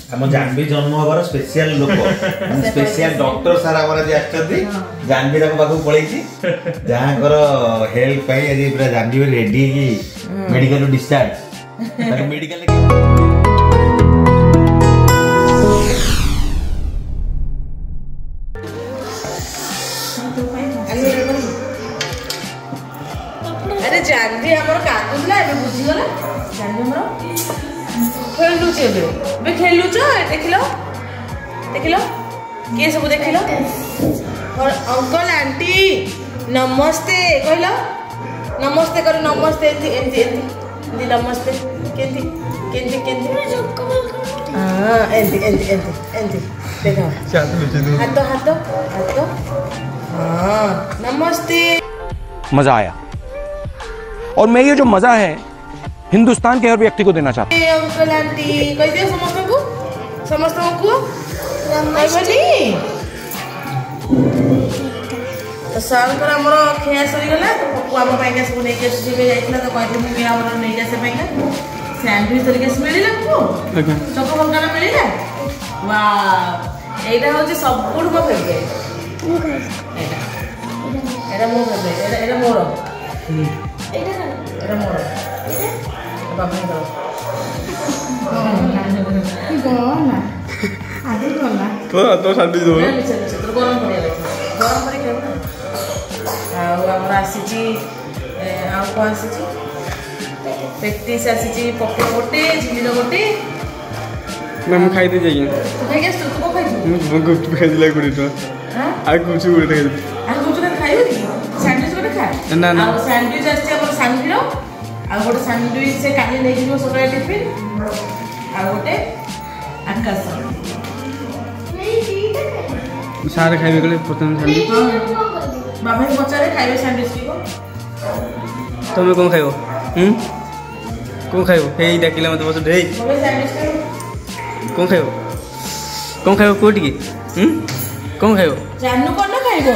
हम जानवी जन्म हबार स्पेशल लोक स्पेशल डॉक्टर सार हमर जे आछथि जानवी रा पाखु पळैछि जहांकर हेल्थ पई आज पूरा जानवी रेडी की मेडिकल डिस्चार्ज मेडिकल अरे जानवी हमर काटुला ए बुझी गला जानवी हमर खेलु छे बे खेलु छ देखिलो देखिलो के सब देखिलो और अंकल आंटी नमस्ते कहलो नमस्ते करो नमस्ते एंती नमस्ते केंती केंती केंती हां एंती देखो हाथ हाथ हाथ हां नमस्ते। मजा आया और मैं ये जो मजा है हिंदुस्तान के हर व्यक्ति को देना चाहता हूं। अंकल आंटी कह दियो समस्त को नमस्ते तो साल कर हमर खेया सरी गला तो पप्पू हम पाई के सब नै के सुबे जाइतला तो कहते मुझे हमर नै के से पाई का सैंडविच तरीके से मिलिला को चको बंगाला मिलिला वाह एटा हो जे सब गुड मो फेवरेट एटा मो फेवरेट एटा मोर एटा मोर बाबा करो गोना आदि गोना तो शांति दो ना तो गरम करी खेल आमर आसी आ पेटिस आसी पके गोटे झिली गोटे मैं खाई दे जाइए खाई गया तू को खाई मैं गुप्त खाई दिला गुडी तो हां आ कुछ गुडी खाई आ कुछ खाइबो सैंडविच गोटे खा ना ना आ सैंडविच आसी हमर सांगिरो आ गोटे सैंडविच से काली ले जिवो सकाळे टिफिन आ गोटे आकाश सारे खाइबे गले प्रथम सैंडविच बाबा के पचारे खाइबे सैंडविच की को तुम कोन खाइबो कोन खाइबो हे डाकिला मत बस ढे बाबा सैंडविच कोन खाइबो कोटी की कोन खाइबो जानू कोन खाइबो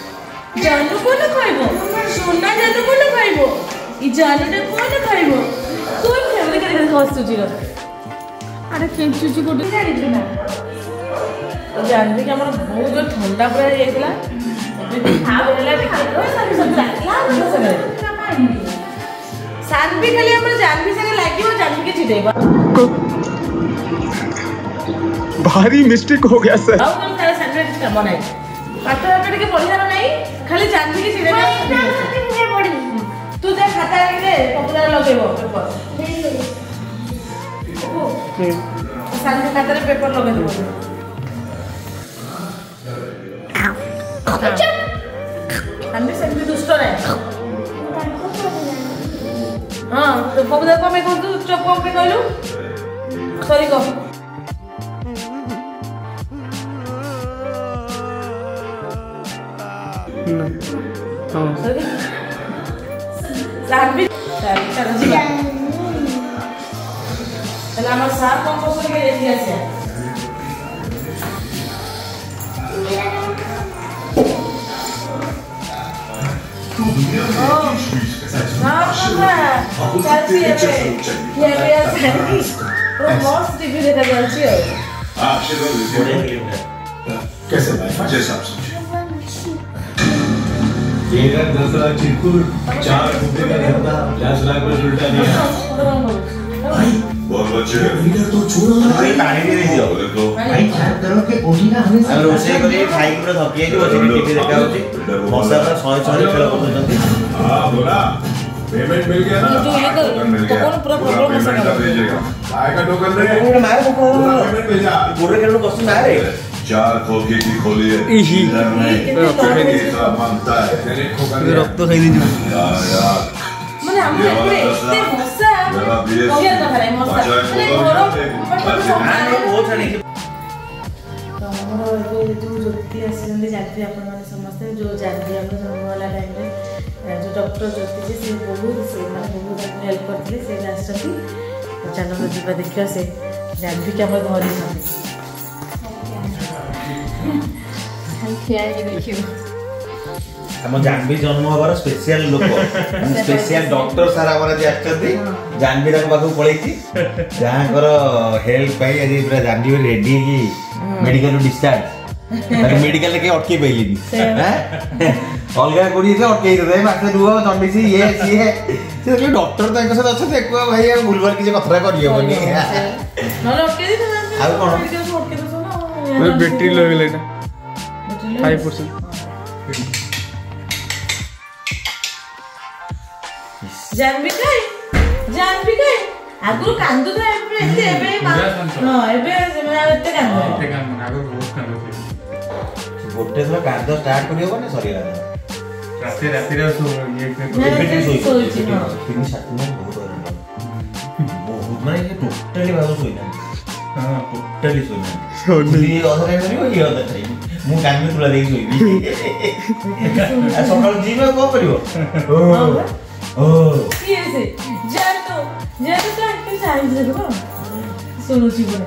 सोना जानू कोन खाइबो ई जानूटे कोन खाइबो कोन खाइबो करे हसुची रो अरे केंचुची कोटी जानि ना तो जानवी के हमर बहुत जो ठंडा पड़ जाइतला हां बेला देखो सब जातला जानवी खाली हमर जानवी संगे लागियो जानवी के छिटेबा भारी मिस्टेक हो गया सर आउ कौन तारे सैंडविच कर बनाई पाठ पाठ के पढ़िया नहीं खाली जानवी के छिटेबा मुझे पढ़ी तू जा खाता ले पपुलर लगेबो पेपर जानवी खाता रे पेपर लगे देबो जानवी से दुष्ट रे हां तो पपुलर को मैं कहू चुप को पे कहलू सॉरी को हां जानवी चल जीवा चल हमर साथ कौन को के रेडी आसे कैसे जैसा आप समझे 10 लाख चिरकुट 4 रुपए का धंधा 10 लाख में उल्टा दिया बहुत अच्छे लीडर तो छोड़ो ना भाई पानी दे दियो भाई चार करो के कोठी ना हमें रोसे करे खाई पूरा थकिए कि बचे टीवी देखा होती मौसा का 100 खेल करते हां बोला पेमेंट मिल गया ना जो ये तो कौन पूरा प्रॉब्लम हो सका भेजेगा आएगा टोकन रे मार को पेमेंट भेजा पूरे खेल में क्वेश्चन आ रहे 4 खोके की खोलिए इधर नहीं सब मांगता है तेरे खोका रक्त खाई दीजिए माने हम पूरे इतने मौसा हो गया तो खरे मौसा माने घरो आने बहुत सारी तो हमरो जो ज्योति आसी जानते अपन माने समस्त जो जानते अपन सब वाला टाइम रे जो डॉक्टर ज्योति जी से बहुत हेल्प करते से आसती तो चलो जीवा देखियो से जानवी के हम घर देखियो ଆମ ଜାନବୀ ଜନ୍ମ ହବାର ସ୍ପେଶିଆଲ ଲୋକ ସ୍ପେଶିଆଲ ଡକ୍ଟର ସାର୍ ଆମର ଆଜି ଆସିଛନ୍ତି। ଜାନବୀ ତାଙ୍କ ପାଖକୁ ପଳେଇଛି ଯାହାଙ୍କର ହେଲ୍ପ ପାଇଁ ଆଜି ପୁରା ଜାନବୀ ରେଡି ହେଇକି ମେଡିକାଲରୁ ଡିସଚାର୍ଜ। ତାକୁ ମେଡିକାଲରେ କେହି ଅଟକେଇ ପାଇଲିନି। ଅଲଗା କୋଉଠି ଅଟକେଇ ଦେବେ ମାସେ ରୁହ ଜଣ୍ଡିସି ଇଏ ସିଏ ସେ ଡକ୍ଟର ତାଙ୍କ ସହିତ ଅଛନ୍ତି ଏକୁଆ ଭାଇ ଆଉ ଭୁଲଭାଲ କିଛି କଥା କରିହବନି। ଆଉ କଣ ବ୍ୟାଟେରୀ ଲୋ ହେଇଗଲା ଏଇଟା 5%। ଜାନବୀ କାଇଁ ଆଗରୁ କାନ୍ଦୁଥିଲା ଏବେ ଏବେ ଏତେ ଗୋଟେ ଥର କାନ୍ଦ ଷ୍ଟାର୍ଟ କରିହବନି ସରିଗଲା। ରାତିରେ ଶୋଇଛି 3-7 ଦିନ ବହୁତ ମାନେ ଟୋଟାଲି ଭାବ ଶୋଇନାହାନ୍ତି। ଟୋଟାଲି ଶୋଇନାହାନ୍ତି ଅଧା ଟାଇମ୍ କରିବ ଇଏ ଅଧା ଟାଇମ୍ ମୁଁ କାନ୍ଦି ତୁଳା ଦେଇକି ଶୋଇବି। ସକାଳୁ ଯିବ କଣ କରିବ? ଶୁଣୁଛି ପୁରା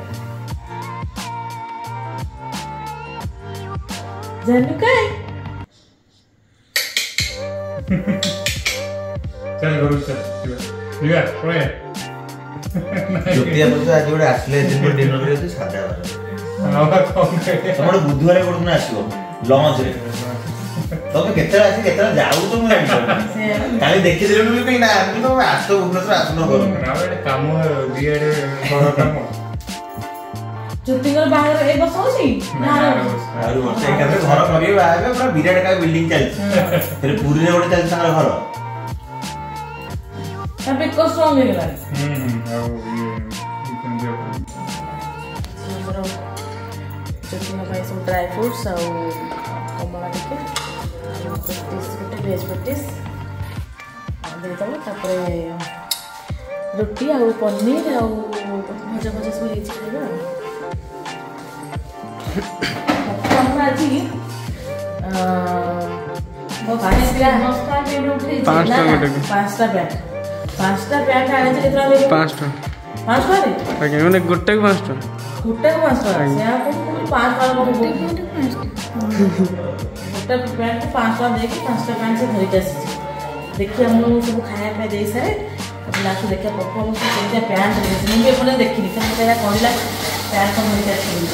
ଜାନୁ କାଇଁ ଚାଲ ଘରକୁ ଚାଲ ଯିବା ପଳେଇବା। ଜ୍ୟୋତିଆ ବସ ଆଜି ଗୋଟେ ଆସିଲେ ଡିନର କରିବେ ସାଧା ବାର। ତମର ବୁଧବାର କୋଉ ଦିନ ଆସିବ ଲଞ୍ଚରେ? ତମେ କେତେବେଳେ ଆସି କେତେବେଳେ ଯାଉଛ ମୁଁ ଜାଣିପାରୁନି। କାଲି ଦେଖିଦେଲୁ କାହିଁ ନା ତମେ ଆସ ଭୁବନେଶ୍ୱର ଆସୁନ ଘରକୁ। କାମ ଦିଆଡେ ଘର କାମ ଜ୍ୟୋତିଙ୍କର ବାହାଘର ଏ ବର୍ଷ ହଉଛି ଏକାଥରେ ଘର କରିବେ ବାହାହେବେ ପୁରା ବିରାଟ କାଳେ ବିଲ୍ଡିଂ ଚାଲିଛି। ପୁରୀରେ ଗୋଟେ ଚାଲିଛି ତାଙ୍କର ଘର। ବେକ ଷ୍ଟ୍ରଙ୍ଗ ହେଇଗଲାଣି। ଜ୍ୟୋତିଙ୍କ ପାଇଁ ସବୁ ଡ୍ରାଏ ଫ୍ରୁଟ୍ସ ଆଉ କମଳା ଟିକେ ପେଟିସ୍ ଗୋଟେ ଭେଜ୍ ପେଟିସ୍ ଦେଇଦେବ। ତାପରେ ରୁଟି ଆଉ ପନିର ଆଉ ଭଜା ଭଜା ସବୁ ହେଇଛି ଖାଇବା ଆଉ। ଆମର ଆଜି 5ଟା ପ୍ୟାଣ୍ଟ ଆଣିଛି କେତେ ଟଙ୍କା? 5 ଟଙ୍କା। 5 ଟଙ୍କା ଆଜ୍ଞା ମାନେ ଗୋଟେକୁ 5 ଟଙ୍କା। ଗୋଟେକୁ 5 ଟଙ୍କା। ସେ ଆପଣ 5 ଟଙ୍କା ଗୋଟେ ପ୍ୟାଣ୍ଟ 5 ଟଙ୍କା ଦେଇକି 5ଟା ପ୍ୟାଣ୍ଟ ସେ ଧରିକି ଆସିଛି। ଦେଖିବା ମୁଁ ସବୁ ଖାଇବା ପାଇଁ ଦେଇ ସାରେ ଲାଷ୍ଟ ଦେଖିବା ପରଫର୍ମାନ୍ସ କେମିତିଆ ପ୍ୟାଣ୍ଟ ଦେଇଛି। ମୁଁ ବି ଏପଟେ ଦେଖିନି ସେ ମୋତେ କହିଲା ପ୍ୟାଣ୍ଟ ଧରିକି ଆସିବି।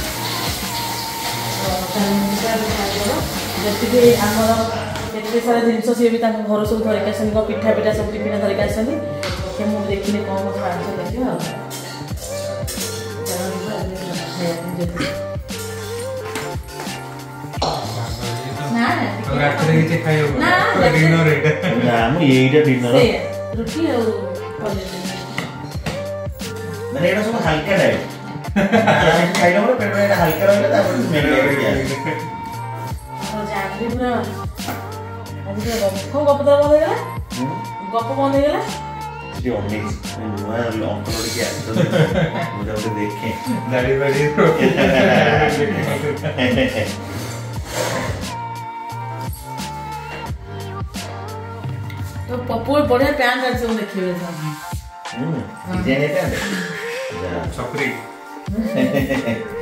ଯେତିକି ଆମର କେତେ ସାରା ଜିନିଷ ସିଏ ବି ତାଙ୍କ ଘରୁ ସବୁ ଧରିକି ଆସନ୍ତି। କ'ଣ ପିଠା ସବୁ ଟିଫିନ ଧରିକି ଆସନ୍ତି। ସେ ମୁଁ ଦେଖିନି କ'ଣ ମୋତେ ଆଣିଛ ଦେଖିବା ଆଉ। ରୁଟି ଆଉ ମାନେ ଏଇଟା ସବୁ ହାଲକା ଡାଏଟ୍ ଖାଇଲା ପରେ ପେଟ ହାଲକା ରହିଲେ ତାପରେ ଜାନବୀ ପୁରା ଆଜି ପୁରା ଗପ ବନ୍ଦ ହେଇଗଲା। ଗପ ବନ୍ଦ ହେଇଗଲା। ଦେଖେ ତ ପପୁ ବଢିଆ ପ୍ୟାଣ୍ଟ ଅଛି ସବୁ ଦେଖିବେ। ଛକରି